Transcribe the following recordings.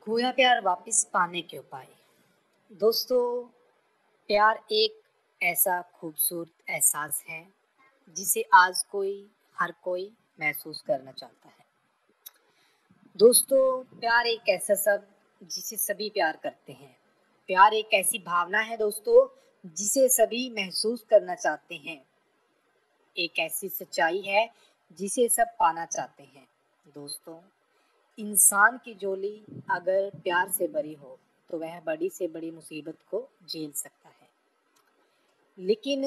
खोया प्यार वापस पाने के उपाय। दोस्तों, प्यार एक ऐसा खूबसूरत एहसास है जिसे आज हर कोई महसूस करना चाहता है। दोस्तों, प्यार एक ऐसा शब्द जिसे सभी प्यार करते हैं। प्यार एक ऐसी भावना है दोस्तों जिसे सभी महसूस करना चाहते हैं। एक ऐसी सच्चाई है जिसे सब पाना चाहते हैं। दोस्तों, इंसान की झोली अगर प्यार से भरी हो तो वह बड़ी से बड़ी मुसीबत को झेल सकता है, लेकिन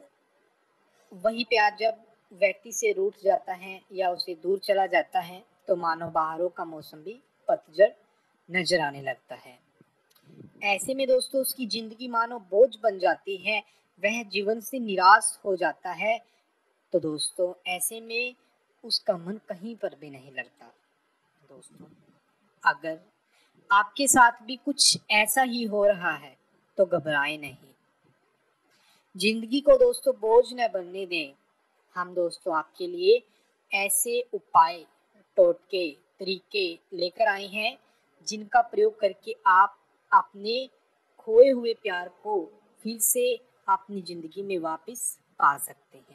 वही प्यार जब व्यक्ति से रूठ जाता है या उसे दूर चला जाता है तो मानो बहारों का मौसम भी पतझड़ नजर आने लगता है। ऐसे में दोस्तों उसकी जिंदगी मानो बोझ बन जाती है, वह जीवन से निराश हो जाता है। तो दोस्तों ऐसे में उसका मन कहीं पर भी नहीं लगता। दोस्तों, अगर आपके साथ भी कुछ ऐसा ही हो रहा है तो घबराएं नहीं। जिंदगी को दोस्तों बोझ न बनने दें। हम दोस्तों आपके लिए ऐसे उपाय, टोटके, तरीके लेकर आए हैं जिनका प्रयोग करके आप अपने खोए हुए प्यार को फिर से अपनी जिंदगी में वापस पा सकते हैं।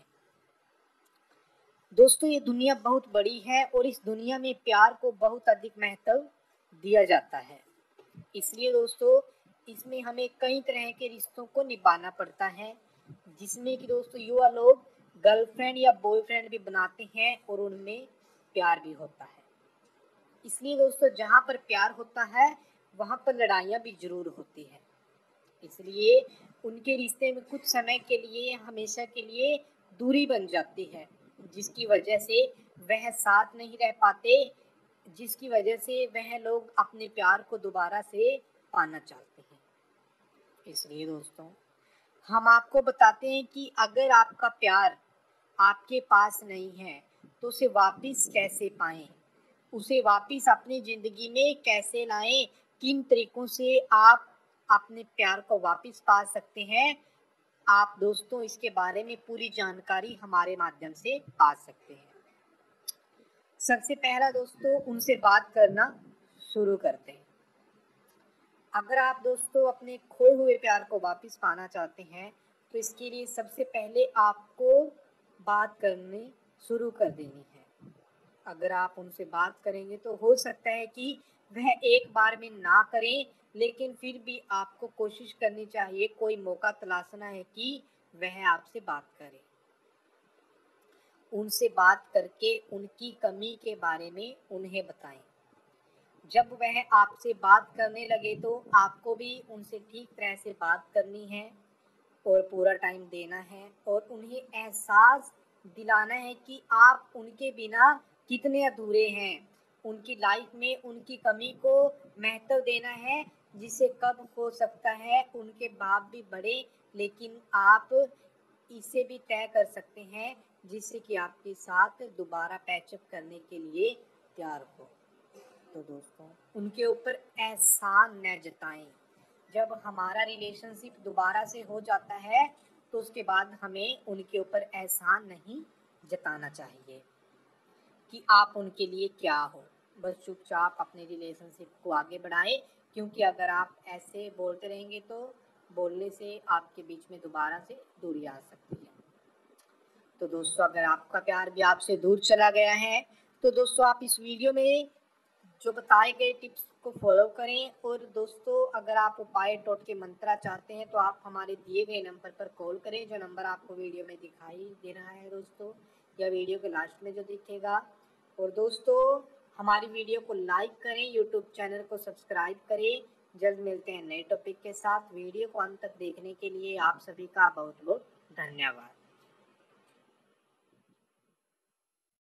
दोस्तों, ये दुनिया बहुत बड़ी है और इस दुनिया में प्यार को बहुत अधिक महत्व दिया जाता है। इसलिए दोस्तों इसमें हमें कई तरह के रिश्तों को निभाना पड़ता है, जिसमें कि दोस्तों युवा लोग गर्लफ्रेंड या बॉयफ्रेंड भी बनाते हैं और उनमें प्यार भी होता है। इसलिए दोस्तों जहाँ पर प्यार होता है वहाँ पर लड़ाइयाँ भी जरूर होती है। इसलिए उनके रिश्ते में कुछ समय के लिए, हमेशा के लिए दूरी बन जाती है, जिसकी वजह से वह साथ नहीं रह पाते, जिसकी वजह से वह लोग अपने प्यार को दोबारा से पाना चाहते हैं। इसलिए दोस्तों हम आपको बताते हैं कि अगर आपका प्यार आपके पास नहीं है तो उसे वापस कैसे पाएं, उसे वापस अपनी जिंदगी में कैसे लाएं, किन तरीकों से आप अपने प्यार को वापस पा सकते हैं। आप दोस्तों इसके बारे में पूरी जानकारी हमारे माध्यम से पा सकते हैं। सबसे पहला दोस्तों उनसे बात करना शुरू करते हैं। अगर आप दोस्तों अपने खोए हुए प्यार को वापस पाना चाहते हैं तो इसके लिए सबसे पहले आपको बात करनी शुरू कर देनी है। अगर आप उनसे बात करेंगे तो हो सकता है कि वह एक बार में ना करें, लेकिन फिर भी आपको कोशिश करनी चाहिए, कोई मौका तलाशना है कि वह आपसे बात करे। उनसे बात करके उनकी कमी के बारे में उन्हें बताएं। जब वह आपसे बात करने लगे तो आपको भी उनसे ठीक तरह से बात करनी है और पूरा टाइम देना है और उन्हें एहसास दिलाना है कि आप उनके बिना कितने अधूरे हैं। उनकी लाइफ में उनकी कमी को महत्व देना है, जिसे कब हो सकता है उनके बाप भी बढ़े, लेकिन आप इसे भी तय कर सकते हैं जिससे कि आपके साथ दोबारा पैचअप करने के लिए तैयार हो। तो दोस्तों उनके ऊपर एहसान न जताएं। जब हमारा रिलेशनशिप दोबारा से हो जाता है तो उसके बाद हमें उनके ऊपर एहसान नहीं जताना चाहिए कि आप उनके लिए क्या हो। बस चुपचाप अपने रिलेशनशिप को आगे बढ़ाएं, क्योंकि अगर आप ऐसे बोलते रहेंगे तो बोलने से आपके बीच में दोबारा से दूरी आ सकती है। तो दोस्तों अगर आपका प्यार भी आपसे दूर चला गया है तो दोस्तों आप इस वीडियो में जो बताए गए टिप्स को फॉलो करें। और दोस्तों अगर आप उपाय टोटके मंत्रा चाहते हैं तो आप हमारे दिए गए नंबर पर कॉल करें, जो नंबर आपको वीडियो में दिखाई दे रहा है दोस्तों, या वीडियो के लास्ट में जो दिखेगा। और दोस्तों हमारी वीडियो को लाइक करें, यूट्यूब चैनल को सब्सक्राइब करें। जल्द मिलते हैं नए टॉपिक के साथ। वीडियो को अंत तक देखने के लिए आप सभी का बहुत बहुत धन्यवाद।